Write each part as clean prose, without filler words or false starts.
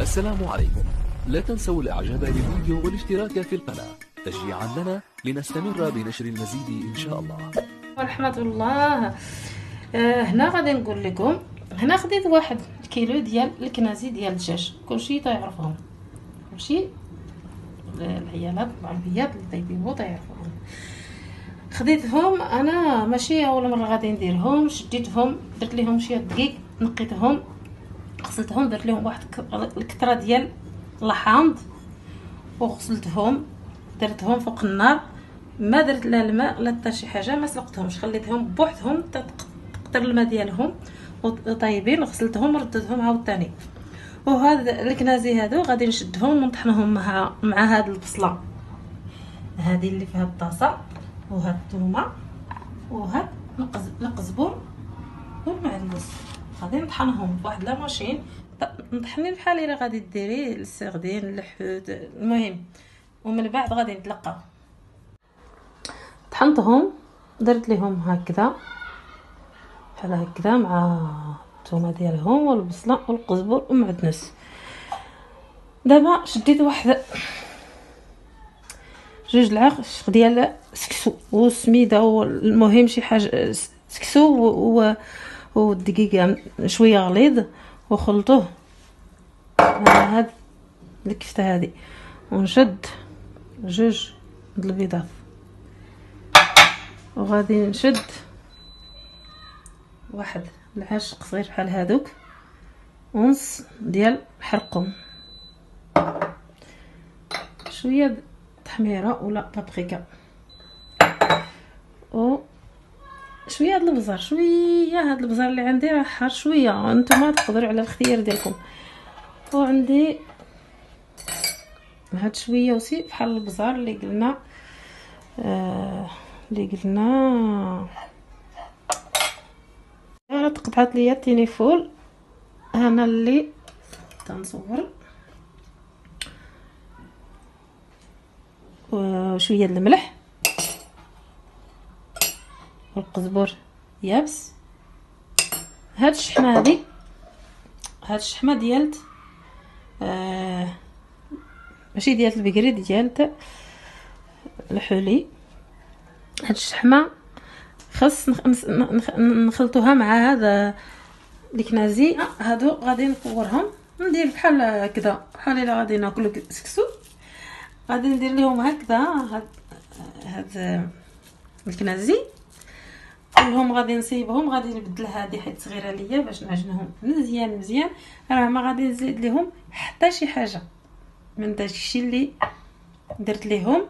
السلام عليكم. لا تنسوا الاعجاب بالفيديو والاشتراك في القناة تشجيعا لنا لنستمر بنشر المزيد ان شاء الله. ورحمة الله. هنا غادي نقول لكم، هنا خديت 1 كيلو ديال الكنازي ديال الدجاج، كلشي تعرفهم، كلشي العيالات العربيات اللي طيبينو تعرفوهم. خديتهم انا ماشي اول مره غادي نديرهم، شديتهم درت ليهم شويه دقيق، نقيتهم غسلتهم، درت لهم واحد الكثره ديال الحامض وغسلتهم، درتهم فوق النار، ما درت لا الماء لا حتى شي حاجه، ما سلقتهمش، خليتهم بوحدهم تقطر الماء ديالهم وطيبين، غسلتهم وردتهم عاوتاني. وهذا الكنازي هادو غادي نشدهم ونطحنهم مع هاد البصله هذه اللي فيها الطاسه، وهاد الثومه، وهاد القزبر والمعدنوس، غادي نطحنهم بواحد لا ماشين، نطحني بحال الا غادي ديري السردين اللحوت المهم. ومن بعد غادي نتلقاو. طحنتهم درت لهم هكذا بحال هكذا مع الثومه ديالهم والبصله والقزبر والمعدنوس. دابا شديت واحد 2 العاق ديال سكسو وسميده، والمهم شي حاجه سكسو والدقيق شويه غليظ، وخلطوه مع هاد الكفته هذه، ونشد 2 د البيضات، وغادي نشد واحد العشق صغير بحال هادوك، ونص ديال الحرقوم، شويه تحميره ولا بابريكا، و شويه هاد البزار، شويه هاد البزار اللي عندي راه حار شويه، نتوما تقدروا على الاختيار ديالكم. وعندي هاد شويه وسي بحال البزار اللي قلنا انا تقطعت ليا التينيفول، انا اللي تنصور، وشويه د الملح والقزبر يابس. هاد الشحمه هذه، هاد الشحمه ديالت ماشي ديالت البقري، ديالت الحلي. هاد الشحمه خاص نخلطوها مع هذا الكنازي هادو، غادي نكورهم، ندير بحال هكذا بحال الا غادي ناكلو سكسو، غادي ندير لهم هكذا هاد الكنازي كلهم، غادي نصيبهم، غادي نبدل هذه حيت صغيره ليا باش نعجنهم مزيان، راه ما غادي نزيد لهم حتى شي حاجه من داكشي اللي درت لهم.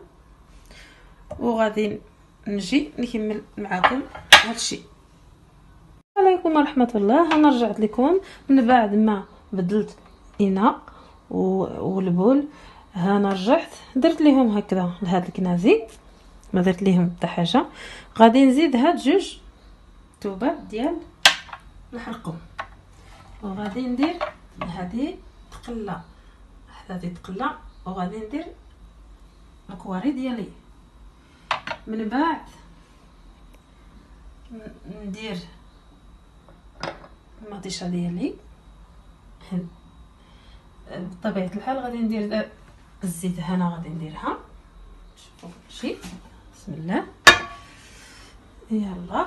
وغادي نجي نكمل معكم هادشي. السلام عليكم ورحمه الله. انا رجعت لكم من بعد ما بدلت اناء والبول، انا رجعت درت لهم هكذا لهاد الكنازي، ما درت لهم حتى حاجه. غادي نزيد هاد 2 توبات ديال الحرقوم، وغادي ندير هذه تقله، هذه تقله، وغادي ندير الكواري ديالي. من بعد ندير المطيشه ديالي بطبيعه الحال، غادي ندير الزيت هنا، غادي نديرها، شوفوا شي، بسم الله، يلا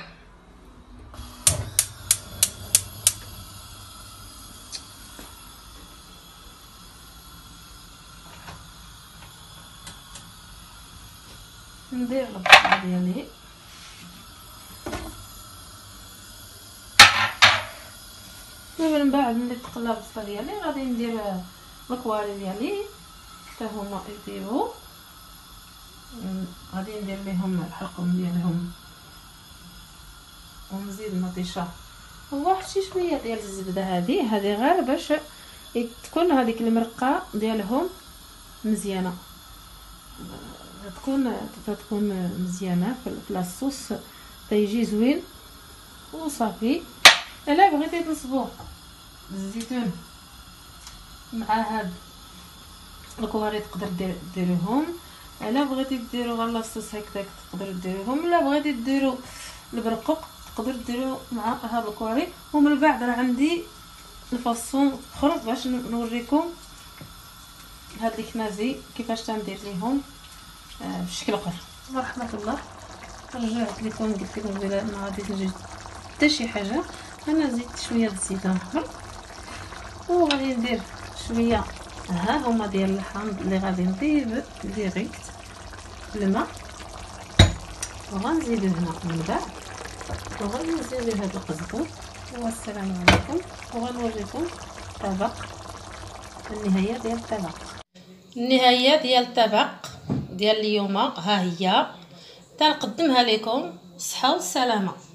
ندير البصله ديالي، ومن بعد ملي تقلى البصله ديالي غادي ندير الكواري ديالي حتى هما يطيبوا، غادي ندير لهم الحرقوم ديالهم، ونزيد المطيشه وواحد شويه ديال الزبده، هذه غير باش تكون هذيك المرقه ديالهم مزيانه، تكون مزيانه في لاصوص تيجي زوين وصافي. الا بغيتي تنصبوا الزيتون مع هاد الكواري تقدر ديروهم، الا بغيتي ديروا غير لاصوص هكذاك تقدروا ديروهم، الا بغيتي ديروا البرقوق تقدروا ديروا مع هاد الكواري. ومن بعد راه عندي الفاصون اخر باش نوريكم هاد الكنازي كيفاش تندير ليهم بشكل اخر. ورحمه الله، رجعت لكم قلت لكم بلا ما غاديش نزيد حتى شي حاجه. انا زدت شويه الزيت اخر وغادي ندير شويه ها هما ديال اللحم اللي غادي نطيب ديريكت الماء، وغنزيدو هنا من بعد وغادي نزيدو هاد القزبر. والسلام عليكم. وغنوريكم الطبق، النهايه ديال الطبق. النهايه ديال الطبق ديال اليوم ها هي، تنقدمها لكم صحه والسلامه.